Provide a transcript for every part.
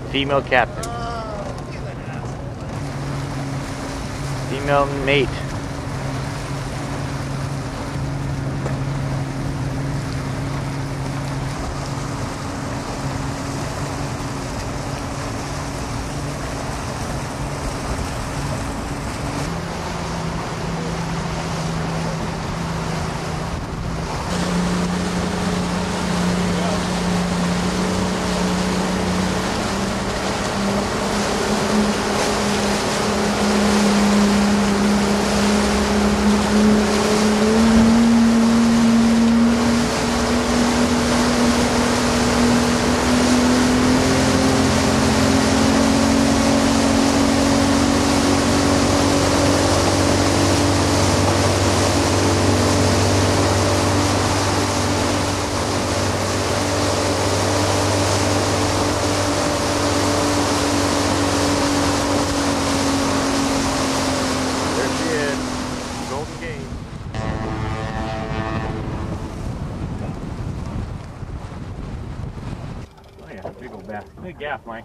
Female captain. Female mate. Big old bass. Big gaff, Mike.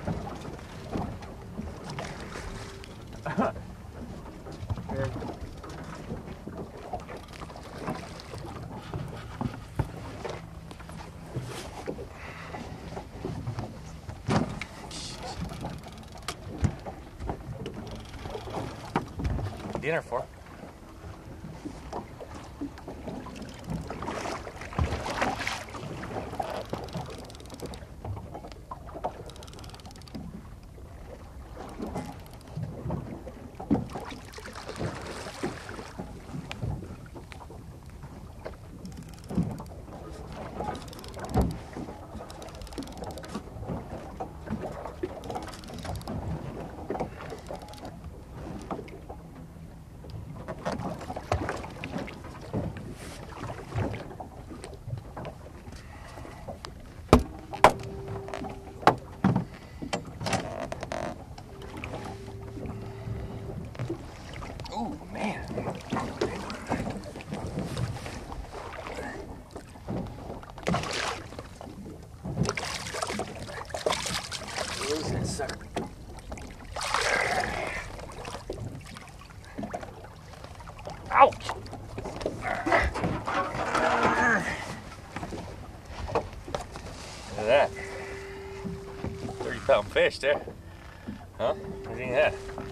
Dinner for? Oh man. Lose that sucker. Ouch! Look at that. 30-pound fish there. Huh? What do you think of that?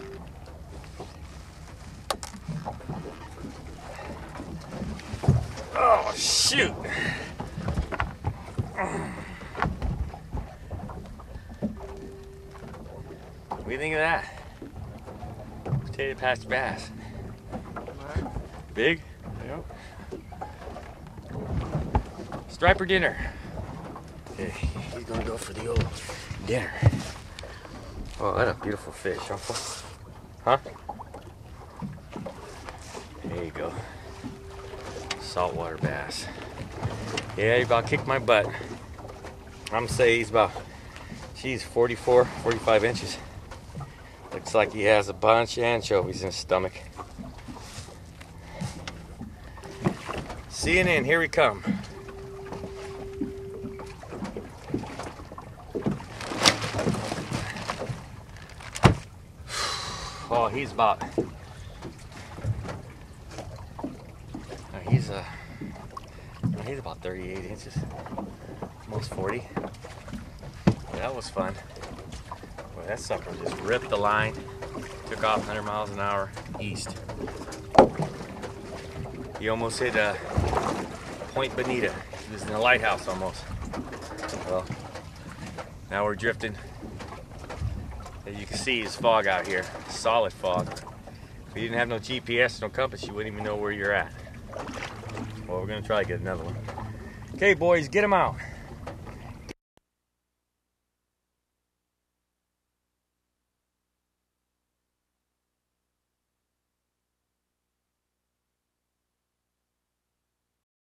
Oh, shoot. What do you think of that? Potato patch bass. Big? Yep. Striper dinner. Okay, he's gonna go for the old dinner. Oh, that's a beautiful fish, Uncle. Huh? There you go. Saltwater bass. Yeah, he about kicked my butt. I'm saying he's about, geez, 44, 45 inches. Looks like he has a bunch of anchovies in his stomach. CNN, here we come. Oh, he's about, he's about 38 inches, almost 40. Yeah, that was fun. Boy, that sucker just ripped the line, took off 100 miles an hour east. He almost hit Point Bonita. He was in the lighthouse almost. Well, now we're drifting. As you can see, it's fog out here, solid fog. If you didn't have no GPS, no compass, you wouldn't even know where you're at. Well, we're gonna try to get another one. Okay, boys, get them out.